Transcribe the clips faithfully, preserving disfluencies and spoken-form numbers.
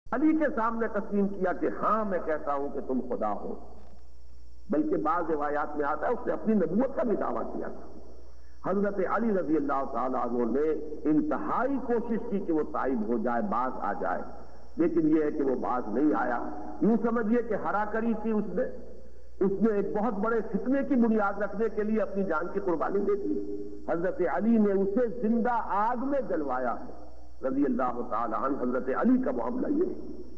علی کے سامنے تسلیم کیا کہ ہاں میں کہتا ہوں کہ تم خدا ہو، بلکہ بعض روایات میں آتا ہے اس نے اپنی نبوت کا بھی دعویٰ کیا تھا۔ حضرت علی رضی اللہ تعالیٰ عنہ نے انتہائی کوشش کی کہ وہ تائب ہو جائے، باز آ جائے، لیکن یہ ہے کہ وہ باز نہیں آیا۔ یوں سمجھیے کہ ہرا کری تھی اس نے اس نے ایک بہت بڑے فتنے کی بنیاد رکھنے کے لیے اپنی جان کی قربانی دے دی۔ حضرت علی نے اسے زندہ آگ میں جلوایا ہے رضی اللہ تعالیٰ عنہ۔ حضرت علی کا معاملہ یہ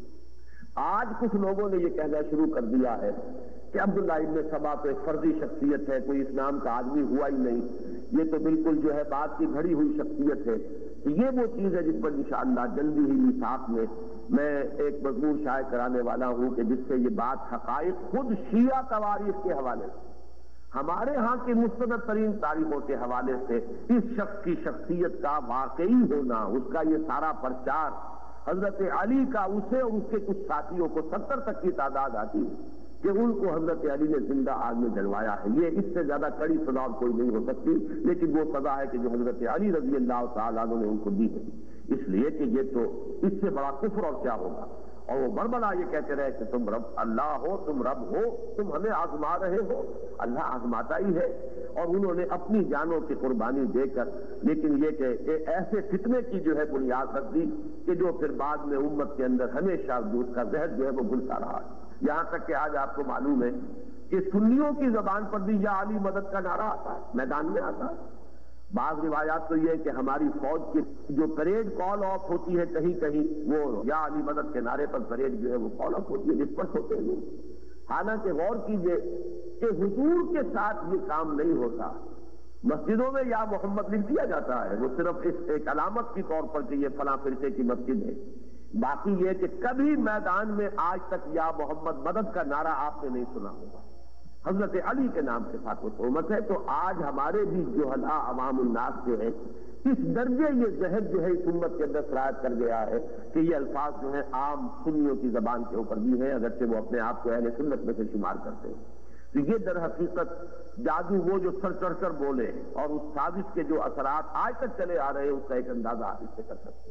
ہے۔ آج کچھ لوگوں نے یہ کہنا شروع کر دیا ہے کہ عبداللہ ابن سبا تو ایک فرضی شخصیت ہے، کوئی اسلام کا آدمی ہوا ہی نہیں، یہ تو بالکل جو ہے بات کی گھڑی ہوئی شخصیت ہے۔ یہ وہ چیز ہے جس پر انشاءاللہ جلدی ہی میثاق میں میں ایک مضمون شائع کرانے والا ہوں کہ جس سے یہ بات حقائق خود شیعہ تواریخ کے حوالے سے، ہمارے ہاں کی مستند ترین تاریخوں کے حوالے سے اس شخص کی شخصیت کا واقعی ہونا، اس کا یہ سارا پرچار حضرت علی کا اسے اور اس کے کچھ ساتھیوں کو ستر تک کی تعداد آتی ہے کہ ان کو حضرت علی نے زندہ آگ میں جلوایا ہے۔ یہ اس سے زیادہ کڑی سزا اور کوئی نہیں ہو سکتی، لیکن وہ سزا ہے کہ جو حضرت علی رضی اللہ تعالیٰ عنہ نے ان کو دی ہے، اس لیے کہ یہ تو اس سے بڑا کفر اور کیا ہوگا۔ اور وہ بربلا یہ کہتے رہے کہ تم رب اللہ ہو، تم رب ہو، تم ہمیں آزما رہے ہو۔ اللہ آزماتا ہی ہے، اور انہوں نے اپنی جانوں کی قربانی دے کر لیکن یہ کہ ایسے فتنے کی جو ہے بنیاد رکھ دی کہ جو پھر بعد میں امت کے اندر ہمیشہ اس کا زہر جو ہے وہ گھلتا رہا۔ یہاں تک کہ آج آپ کو معلوم ہے کہ سنیوں کی زبان پر بھی یا علی مدد کا نعرہ آتا ہے، میدان میں آتا ہے۔ بعض روایات تو یہ ہے کہ ہماری فوج کی جو پریڈ کال آف ہوتی ہے کہیں کہیں وہ یا علی مدد کے نعرے پر پریڈ جو ہے وہ کال آف ہوتی ہے، جس پر ہوتے ہیں۔ حالانکہ غور کیجئے کہ حضور کے ساتھ یہ کام نہیں ہوتا۔ مسجدوں میں یا محمد لکھ دیا جاتا ہے، وہ صرف اس ایک علامت کے طور پر کہ یہ فلاں فرقے کی مسجد ہے، باقی یہ کہ کبھی میدان میں آج تک یا محمد مدد کا نعرہ آپ نے نہیں سنا ہوگا۔ حضرت علی کے نام کے ساتھ وہ تہمت ہے۔ تو آج ہمارے بھی جہلاء عوام الناس جو ہے اس درجے یہ زہر جو ہے اس امت کے اندر سرایت کر گیا ہے کہ یہ الفاظ جو ہیں عام سنیوں کی زبان کے اوپر بھی ہیں، اگرچہ وہ اپنے آپ کو اہل سنت میں سے شمار کرتے ہیں۔ تو یہ در حقیقت جادو وہ جو سر چڑھ کر بولے اور اس سازش کے جو اثرات آج تک چلے آ رہے ہیں اس کا ایک اندازہ آپ اس سے کر سکتے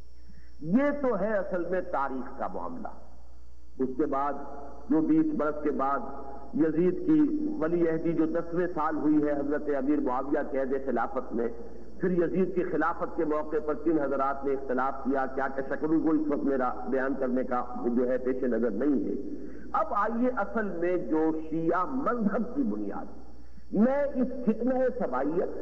ہیں۔ یہ تو ہے اصل میں تاریخ کا معاملہ۔ اس کے بعد جو بیس برس کے بعد یزید کی ولی عہدی جو دسویں سال ہوئی ہے حضرت امیر معاویہ کے عہد خلافت میں، پھر یزید کی خلافت کے موقع پر تین حضرات نے اختلاف کیا، کیا کہ شکل کو اس وقت میرا بیان کرنے کا جو ہے پیش نظر نہیں ہے۔ اب آئیے اصل میں جو شیعہ مذہب کی بنیاد میں اس فتنہ سبائیت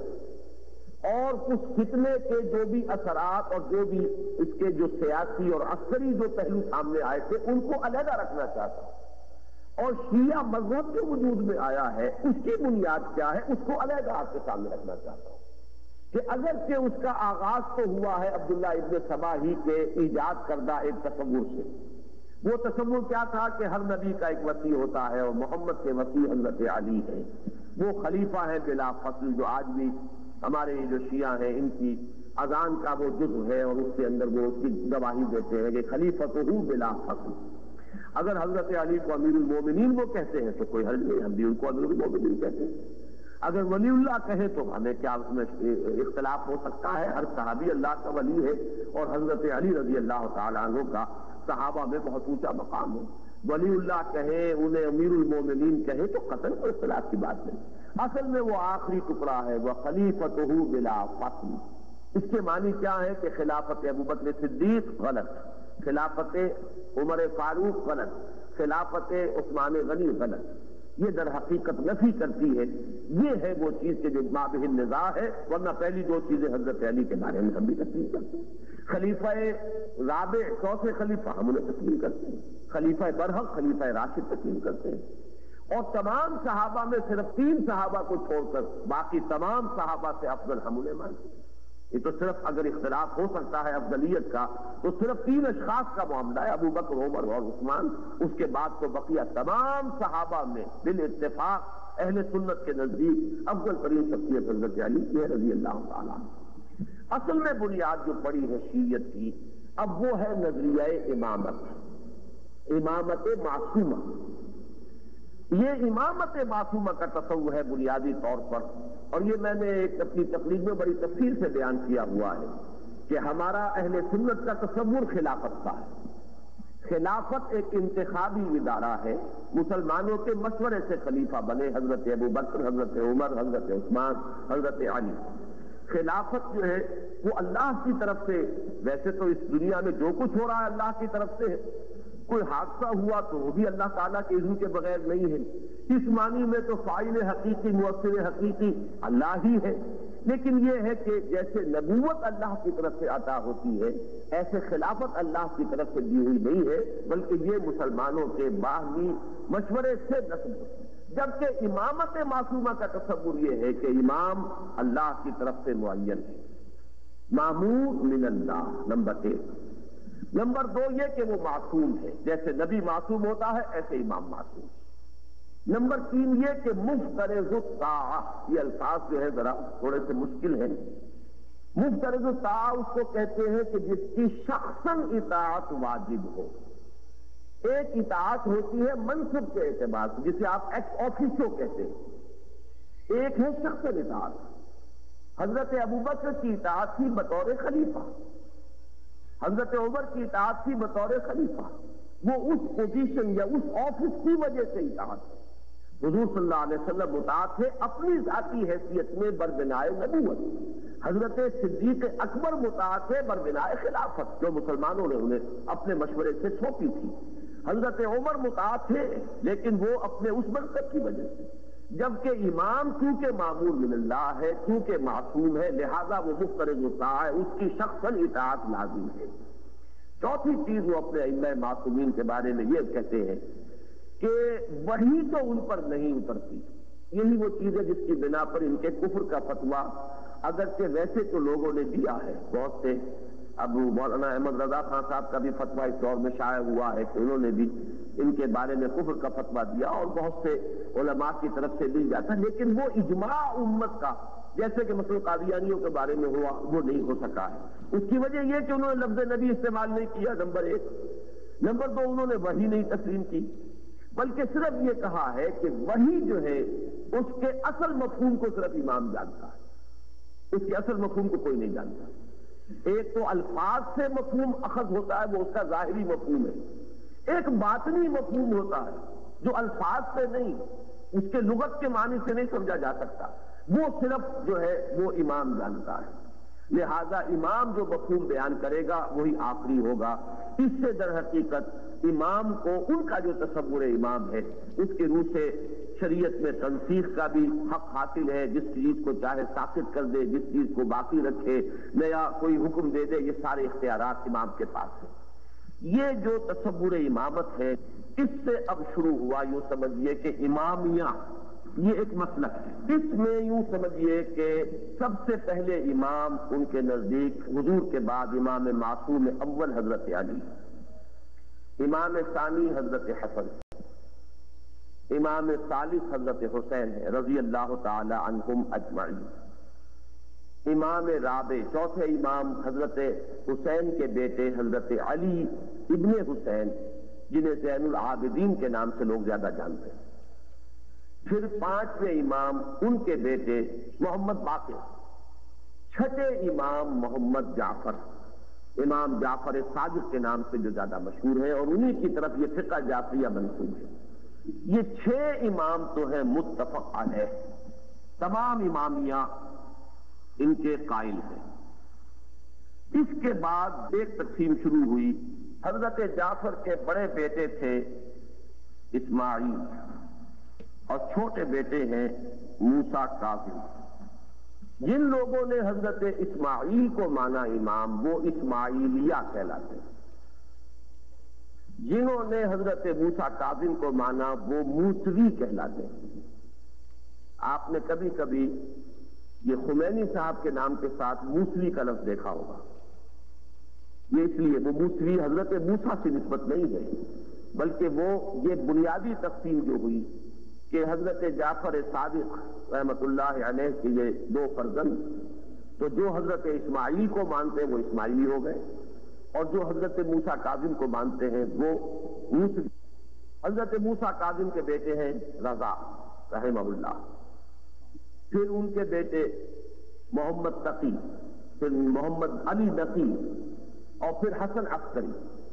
اور اس فتنے کے جو بھی اثرات اور جو بھی اس کے جو سیاسی اور عسکری جو پہلو سامنے آئے تھے ان کو علیحدہ رکھنا چاہتا ہوں، اور شیعہ مذہب جو وجود میں آیا ہے اس کی بنیاد کیا ہے اس کو علیحدہ آپ کے سامنے رکھنا چاہتا ہوں کہ اگرچہ اس کا آغاز تو ہوا ہے عبداللہ ابن سبا ہی کے ایجاد کردہ ایک تصور سے۔ وہ تصور کیا تھا کہ ہر نبی کا ایک وصی ہوتا ہے اور محمد کے وصی حضرت علی ہے، وہ خلیفہ ہے بلا فصل، جو آج بھی ہمارے جو شیعہ ہیں ان کی اذان کا وہ جزو ہے اور اس کے اندر وہ اس کی گواہی دیتے ہیں کہ خلیفۃ ہو بلا فصل۔ اگر حضرت علی کو امیر المومنین وہ کہتے ہیں تو کوئی حرج نہیں، ہم بھی ان کو امیر المومنین کہتے ہیں۔ اگر ولی اللہ کہے تو ہمیں کیا اس میں اختلاف ہو سکتا ہے؟ ہر صحابی اللہ کا ولی ہے، اور حضرت علی رضی اللہ تعالیٰ عنہ کا صحابہ میں بہت اونچا مقام ہے۔ ولی اللہ کہے، انہیں امیر المومنین کہے تو قطعاً کوئی اختلاف کی بات نہیں۔ اصل میں وہ آخری ٹکڑا ہے، وہ خلیفۃ بلا فصل۔ اس کے معنی کیا ہے کہ خلافت ابوبکر صدیق غلط، خلافت عمر فاروق غلط، خلافت عثمان غنی غلط۔ یہ در حقیقت نفی کرتی ہے، یہ ہے وہ چیز کہ جو مابہ النزاع ہے، ورنہ پہلی دو چیزیں حضرت علی کے بارے میں ہم بھی تسلیم کرتے ہیں۔ خلیفہ رابع چوتھے خلیفہ ہم انہیں تسلیم کرتے ہیں، خلیفہ برحق خلیفہ راشد تسلیم کرتے ہیں، اور تمام صحابہ میں صرف تین صحابہ کو چھوڑ کر باقی تمام صحابہ سے افضل ہم انہیں مانتے ہیں۔ یہ تو صرف اگر اختلاف ہو سکتا ہے افضلیت کا تو صرف تین اشخاص کا معاملہ ہے، ابو بکر، عمر اور عثمان۔ اس کے بعد تو بقیہ تمام صحابہ میں بالاتفاق اہل سنت کے نزدیک افضل ترین شخصیت حضرت علی کی ہے رضی اللہ تعالیٰ۔ اصل میں بنیاد جو پڑی ہے شیعت کی اب وہ ہے نظریہ امامت، امامت معصومہ۔ یہ امامت معصومہ کا تصور ہے بنیادی طور پر، اور یہ میں نے ایک اپنی تقریر میں بڑی تفصیل سے بیان کیا ہوا ہے کہ ہمارا اہل سنت کا تصور خلافت کا ہے۔ خلافت ایک انتخابی ادارہ ہے، مسلمانوں کے مشورے سے خلیفہ بنے حضرت ابو بکر، حضرت عمر، حضرت عثمان، حضرت علی۔ خلافت جو ہے وہ اللہ کی طرف سے، ویسے تو اس دنیا میں جو کچھ ہو رہا ہے اللہ کی طرف سے ہے، کوئی حادثہ ہوا تو وہ بھی اللہ تعالیٰ کے اذن کے بغیر نہیں ہے، اس معنی میں تو فاعل حقیقی، مؤثر حقیقی اللہ ہی ہے۔ لیکن یہ ہے کہ جیسے نبوت اللہ کی طرف سے عطا ہوتی ہے، ایسے خلافت اللہ کی طرف سے دی ہوئی نہیں ہے، بلکہ یہ مسلمانوں کے باہمی مشورے سے نصب ہوتی ہے۔ جبکہ امامت معصومہ کا تصور یہ ہے کہ امام اللہ کی طرف سے معین ہے، مامور من اللہ، نمبر ایک۔ نمبر دو یہ کہ وہ معصوم ہے، جیسے نبی معصوم ہوتا ہے ایسے امام معصوم ہے۔ نمبر تین یہ کہ مفترض الطاعہ، یہ الفاظ جو ہے ذرا تھوڑے سے مشکل ہیں۔ مفترض الطاعہ اس کو کہتے ہیں کہ جس کی شخصاً اطاعت واجب ہو۔ ایک اطاعت ہوتی ہے منصب کے اعتبار سے، جسے آپ ایکس آفیسیو کہتے ہیں، ایک ہے شخصاً اطاعت۔ حضرت ابوبکر کی اطاعت تھی بطور خلیفہ، حضرت عمر کی اطاعت تھی بطور خلیفہ، وہ اس پوزیشن یا اس آفس کی وجہ سے اطاعت ہے۔ حضور صلی اللہ علیہ وسلم مطاعت ہے اپنی ذاتی حیثیت میں بربنائے نبوت۔ حضرت صدیق اکبر مطاعت ہے بربنائے خلافت، جو مسلمانوں نے انہیں اپنے مشورے سے سونپی تھی۔ حضرت عمر مطاعت ہے لیکن وہ اپنے اس منصب کی وجہ سے، جبکہ امام چونکہ معمور من اللہ ہے، چونکہ معصوم ہے، لہذا وہ مفترض الطاعہ ہے، اس کی شخصاً اطاعت لازم ہے۔ چوتھی چیز وہ اپنے ائمہ معصومین کے بارے میں یہ کہتے ہیں کہ وحی تو ان پر نہیں اترتی، یہی وہ چیز ہے جس کی بنا پر ان کے کفر کا فتویٰ، اگرچہ ویسے تو لوگوں نے دیا ہے بہت سے، ابو مولانا احمد رضا خان صاحب کا بھی فتویٰ اس دور میں شائع ہوا ہے کہ انہوں نے بھی ان کے بارے میں کفر کا فتویٰ دیا، اور بہت سے علماء کی طرف سے لی جاتا، لیکن وہ اجماع امت کا، جیسے کہ مثلا قادیانیوں کے بارے میں ہوا، وہ نہیں ہو سکا ہے۔ اس کی وجہ یہ کہ انہوں نے لفظ نبی استعمال نہیں کیا، نمبر ایک۔ نمبر دو، انہوں نے وحی نہیں تسلیم کی، بلکہ صرف یہ کہا ہے کہ وحی جو ہے اس کے اصل مفہوم کو صرف امام جانتا ہے، اس کے اصل مفہوم کو کوئی نہیں جانتا۔ ایک تو الفاظ سے مفہوم اخذ ہوتا ہے، وہ اس کا ظاہری مفہوم ہے، ایک باطنی مفہوم ہوتا ہے جو الفاظ سے نہیں، اس کے لغت کے معنی سے نہیں سمجھا جا سکتا، وہ صرف جو ہے وہ امام جانتا ہے۔ لہذا امام جو مفہوم بیان کرے گا وہی آخری ہوگا۔ اس سے در حقیقت امام کو ان کا جو تصور امام ہے اس کی روح سے شریعت میں تنسیخ کا بھی حق حاصل ہے، جس چیز کو چاہے ساقط کر دے، جس چیز کو باقی رکھے، نیا کوئی حکم دے دے، یہ سارے اختیارات امام کے پاس ہیں۔ یہ جو تصور امامت ہے اس سے اب شروع ہوا، یوں سمجھیے کہ امامیہ، یہ ایک مسلک ہے۔ اس میں یوں سمجھیے کہ سب سے پہلے امام ان کے نزدیک حضور کے بعد امام معصوم اول حضرت علی، امام ثانی حضرت حسن، امام ثالث حضرت حسین ہے رضی اللہ تعالی عنہم اجمعین، امام رابع چوتھے امام حضرت حسین کے بیٹے حضرت علی ابن حسین، جنہیں زین العابدین کے نام سے لوگ زیادہ جانتے ہیں۔ پھر پانچویں امام ان کے بیٹے محمد باقر، چھٹے امام محمد جعفر، امام جعفر صادق کے نام سے جو زیادہ مشہور ہے، اور انہی کی طرف یہ فقہ جعفریہ منسوب ہے۔ یہ چھ امام تو ہیں متفق علیہ، تمام امامیہ ان کے قائل ہیں۔ اس کے بعد ایک تقسیم شروع ہوئی، حضرت جعفر کے بڑے بیٹے تھے اسماعیل، اور چھوٹے بیٹے ہیں موسیٰ کاظم۔ جن لوگوں نے حضرت اسماعیل کو مانا امام وہ اسماعیلیہ کہلاتے ہیں، جنہوں نے حضرت موسیٰ کاظم کو مانا وہ موسوی کہلاتے ہیں۔ آپ نے کبھی کبھی یہ خمینی صاحب کے نام کے ساتھ موسوی کا لفظ دیکھا ہوگا، یہ اس لیے وہ موسوی حضرت موسیٰ سے نسبت نہیں ہے، بلکہ وہ یہ بنیادی تقسیم جو ہوئی کہ حضرت جعفر صادق رحمت اللہ علیہ کے یہ دو فرزند، تو جو حضرت اسماعیل کو مانتے ہیں وہ اسماعیلی ہو گئے، اور جو حضرت موسیٰ کاظم کو مانتے ہیں وہ موسوی۔ حضرت موسیٰ کاظم کے بیٹے ہیں رضا رحمہ اللہ، پھر ان کے بیٹے محمد تقی، پھر محمد علی نقی، اور پھر حسن عسکری۔